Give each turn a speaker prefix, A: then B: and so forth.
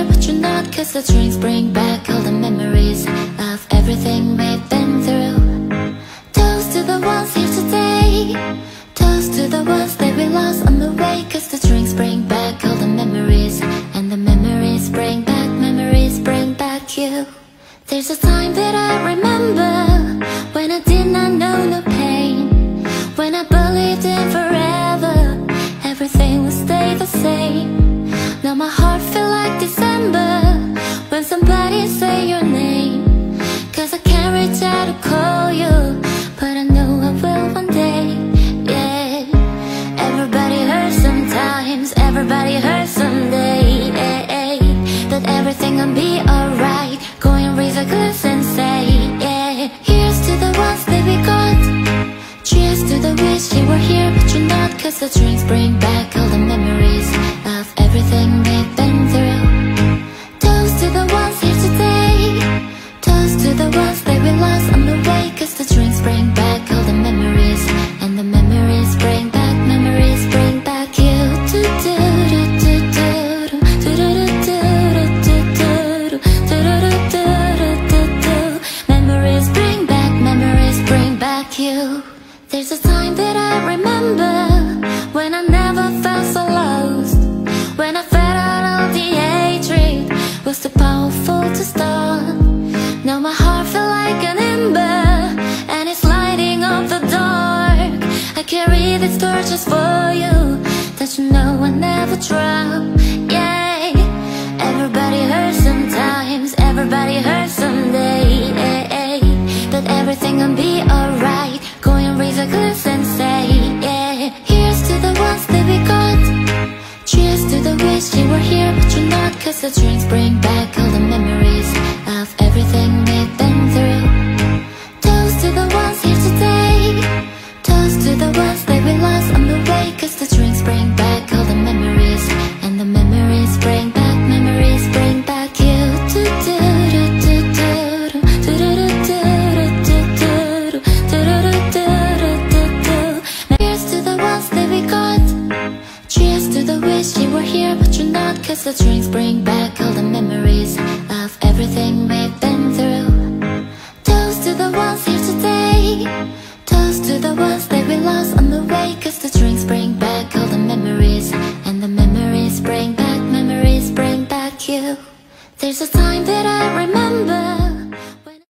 A: here, but you're not. Cause the drinks bring back all the memories of everything we've been through. Toast to the ones here today, toast to the ones that we lost on the way. Cause the drinks bring back all the memories, and the memories bring back you. There's a time that I remember, when I did not know no pain, when I believed in forever, everything would stay the same. Now my heart feel like December, when somebody say your name. Cause I can't reach out to call you, but I know I will one day, yeah. Everybody hurts sometimes, everybody hurts someday, yeah. But everything gon' be alright, go and raise a glass and say, yeah. Here's to the ones that we got, cheers to the wish you were here but you're not. Cause the drinks bring back all the memories of everything we've been through. Toast to the ones here today, toast to the ones that we lost on the way. Cause the drinks bring back all the memories, and the memories bring back you. Memories bring back you. There's a time that I remember, when I never felt so lost, when I felt all the hatred was too powerful to stop. Now my heart feel like an ember, and it's lighting up the dark. I carry this torch just for you, that you know I never drop, yeah. Everybody hurts sometimes, everybody hurts someday, yeah. But everything gon' be alright, go and raise a glass and say, yeah. Here's to the ones that we got, cheers to the wish you were here but you're not. Cause the drinks bring back all the memories of everything we've been through. Toast to the ones here today, toast to the ones that we lost on the way. Cause the drinks bring back all the memories, and the memories bring back you. Here's to the ones that we got, cheers to the wish you were here but you're not. Cause the drinks bring back all the memories of everything we've been through. Toast to the ones here today, toast to the ones that we lost on the way. Cause the drinks bring back all the memories, and the memories bring back you. There's a time that I remember,